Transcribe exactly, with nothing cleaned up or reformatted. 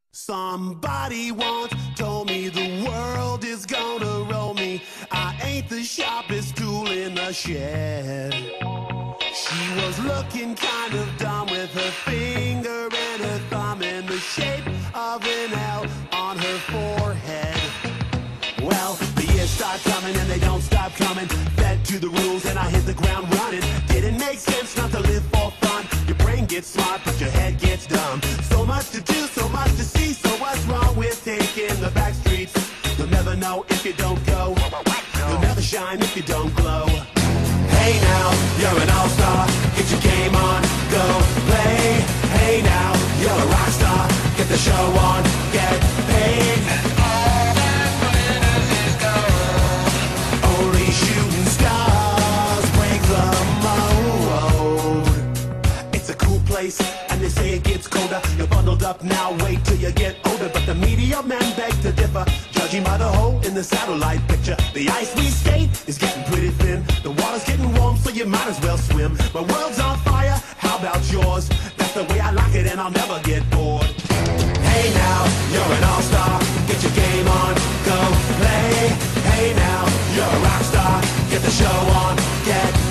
Somebody once told me the world is gonna roll me. I ain't the sharpest tool in the shed. She was looking kind of dumb with her finger and her thumb in the shape of an L on her forehead. Well, the years start coming and they don't stop coming. Fed to the rules and I hit the ground running. Didn't make sense not to live for fun. Your brain gets smart but your head gets dumb. So much to do, so much to see. So what's wrong with taking the back streets? You'll never know if you don't go. You'll never shine if you don't glow. Hey now, you're an all-star. Get your game on, go play. Hey now, you're a rock star. Get the show on, get paid. Only shooting stars break the mold. It's a cool place, and they say it gets colder. You're bundled up now, wait till you get older. But the media men beg to differ, judging by the hole in the satellite picture. The ice we skate is getting pretty thin. The water's getting warm, so you might as well swim. My world's on fire, how about yours? That's the way I like it, and I'll never get bored. Hey now, you're an all-star. Get your game on, go play. Hey now, you're a rock star. Get the show on, get